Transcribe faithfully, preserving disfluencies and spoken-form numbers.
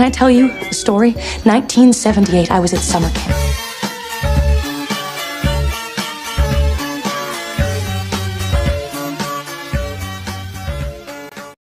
Can I tell you a story? nineteen seventy-eight, I was at summer camp.